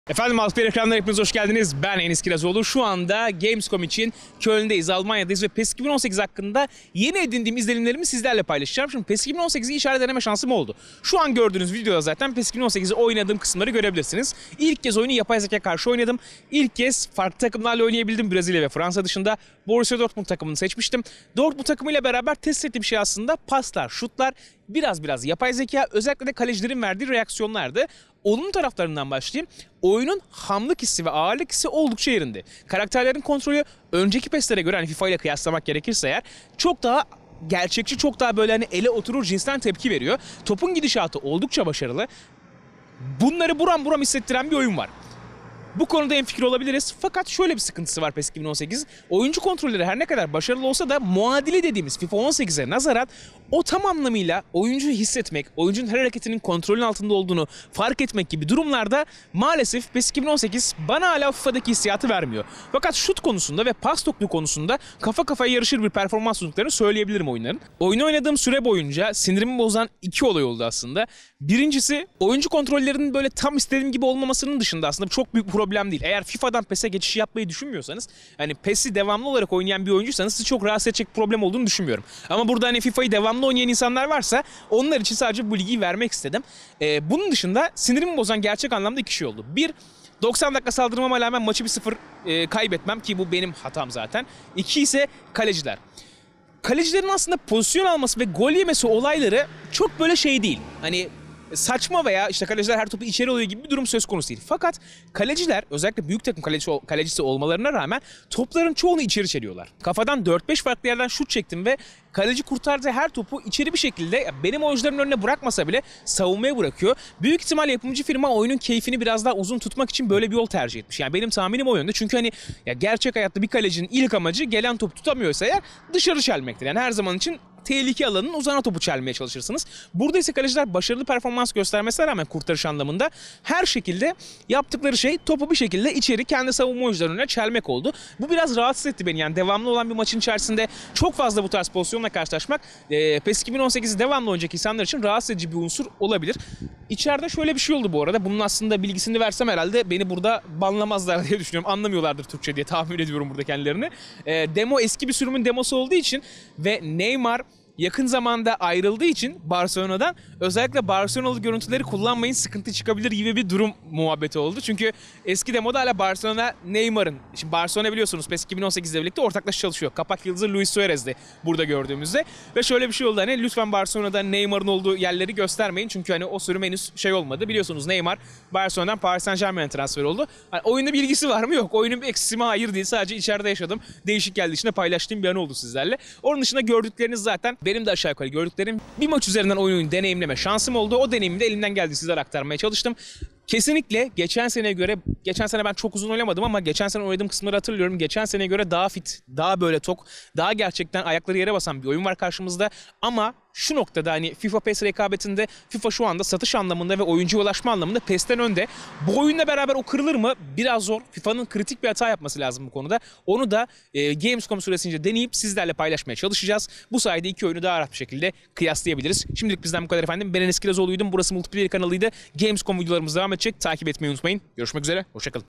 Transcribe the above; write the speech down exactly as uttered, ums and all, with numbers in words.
Efendim Altı ekranlar hepiniz hoş geldiniz. Ben Enis Kirazoğlu. Şu anda Gamescom için Köln'deyiz, Almanya'dayız ve PES iki bin on sekiz hakkında yeni edindiğim izlenimlerimi sizlerle paylaşacağım. Şimdi PES iki bin on sekizi içeride deneme şansım oldu. Şu an gördüğünüz videoda zaten PES iki bin on sekizi oynadığım kısımları görebilirsiniz. İlk kez oyunu yapay zeka karşı oynadım. İlk kez farklı takımlarla oynayabildim. Brezilya ve Fransa dışında Borussia Dortmund takımını seçmiştim. Dortmund takımıyla beraber test ettiğim şey aslında paslar, şutlar, biraz biraz yapay zeka, özellikle de kalecilerin verdiği reaksiyonlardı. Olumlu taraflarından başlayayım. Oyunun hamlık hissi ve ağırlık hissi oldukça yerinde. Karakterlerin kontrolü önceki PES'lere göre hani FIFA ile kıyaslamak gerekirse eğer çok daha gerçekçi, çok daha böyle hani ele oturur cinsten tepki veriyor. Topun gidişatı oldukça başarılı. Bunları buram buram hissettiren bir oyun var. Bu konuda hemfikir olabiliriz. Fakat şöyle bir sıkıntısı var PES iki bin on sekiz. Oyuncu kontrolleri her ne kadar başarılı olsa da muadili dediğimiz FIFA on sekize nazaran o tam anlamıyla oyuncuyu hissetmek, oyuncunun her hareketinin kontrolün altında olduğunu fark etmek gibi durumlarda maalesef PES iki bin on sekiz bana hala FIFA'daki hissiyatı vermiyor. Fakat şut konusunda ve pas toplu konusunda kafa kafaya yarışır bir performans sunduklarını söyleyebilirim oyunların. Oyunu oynadığım süre boyunca sinirimi bozan iki olay oldu aslında. Birincisi, oyuncu kontrollerinin böyle tam istediğim gibi olmamasının dışında aslında çok büyük bir problem değil. Eğer FIFA'dan PES'e geçiş yapmayı düşünmüyorsanız, hani PES'i devamlı olarak oynayan bir oyuncuysanız sizi çok rahatsız edecek problem olduğunu düşünmüyorum. Ama burada hani FIFA'yı devamlı oynayan insanlar varsa onlar için sadece bu bilgiyi vermek istedim. Ee, bunun dışında sinirimi bozan gerçek anlamda iki şey oldu. Bir, doksan dakika saldırmama rağmen maçı bir sıfır e, kaybetmem ki bu benim hatam zaten. İki ise kaleciler. Kalecilerin aslında pozisyon alması ve gol yemesi olayları çok böyle şey değil. Hani saçma veya işte kaleciler her topu içeri alıyor gibi bir durum söz konusu değil. Fakat kaleciler, özellikle büyük takım kalecisi, kalecisi olmalarına rağmen topların çoğunu içeri çeliyorlar. Kafadan dört beş farklı yerden şut çektim ve kaleci kurtardığı her topu içeri bir şekilde benim oyuncularımın önüne bırakmasa bile savunmaya bırakıyor. Büyük ihtimal yapımcı firma oyunun keyfini biraz daha uzun tutmak için böyle bir yol tercih etmiş. Yani benim tahminim o yönde. Çünkü hani ya gerçek hayatta bir kalecinin ilk amacı gelen topu tutamıyorsa eğer dışarı çelmektir. Yani her zaman için tehlike alanının uzana topu çelmeye çalışırsınız. Burada ise kaleciler başarılı performans göstermesine rağmen kurtarış anlamında her şekilde yaptıkları şey topu bir şekilde içeri kendi savunma oyuncularının önüne çelmek oldu. Bu biraz rahatsız etti beni. Yani devamlı olan bir maçın içerisinde çok fazla bu tarz pozisyonla karşılaşmak e, PES iki bin on sekizi devamlı oynayacak insanlar için rahatsız edici bir unsur olabilir. İçeride şöyle bir şey oldu bu arada. Bunun aslında bilgisini versem herhalde beni burada banlamazlar diye düşünüyorum. Anlamıyorlardır Türkçe diye tahmin ediyorum burada kendilerini. E, demo eski bir sürümün demosu olduğu için ve Neymar yakın zamanda ayrıldığı için Barcelona'dan özellikle Barcelonalı görüntüleri kullanmayın, sıkıntı çıkabilir gibi bir durum muhabbeti oldu. Çünkü eski demoda hala Barcelona Neymar'ın, şimdi Barcelona biliyorsunuz PES iki bin on sekizle birlikte ortaklaşa çalışıyor. Kapak yıldızı Luis Suarez'di burada gördüğümüzde. Ve şöyle bir şey oldu, hani lütfen Barcelona'da Neymar'ın olduğu yerleri göstermeyin. Çünkü hani o sürüm henüz şey olmadı. Biliyorsunuz Neymar Barcelona'dan Paris Saint-Germain'e transfer oldu. Hani oyunda bir ilgisi var mı? Yok. Oyunun bir eksisi mi? Hayır değil. Sadece içeride yaşadım. Değişik geldiği için de paylaştığım bir an oldu sizlerle. Onun dışında gördükleriniz zaten benim de aşağı yukarı gördüklerim. Bir maç üzerinden oyunu deneyimleme şansım oldu. O deneyimi de elimden geldiği sizlere aktarmaya çalıştım. Kesinlikle geçen seneye göre, geçen sene ben çok uzun oynamadım ama geçen sene oynadığım kısımları hatırlıyorum. Geçen seneye göre daha fit, daha böyle tok, daha gerçekten ayakları yere basan bir oyun var karşımızda. Ama şu noktada hani FIFA PES rekabetinde FIFA şu anda satış anlamında ve oyuncuya ulaşma anlamında PES'ten önde. Bu oyunla beraber o kırılır mı? Biraz zor. FIFA'nın kritik bir hata yapması lazım bu konuda. Onu da e, Gamescom süresince deneyip sizlerle paylaşmaya çalışacağız. Bu sayede iki oyunu daha rahat bir şekilde kıyaslayabiliriz. Şimdilik bizden bu kadar efendim. Ben Enis Kirazoğlu'ydum. Burası Multiplayer kanalıydı. Gamescom videolarımız devam edecek. Takip etmeyi unutmayın. Görüşmek üzere. Hoşçakalın.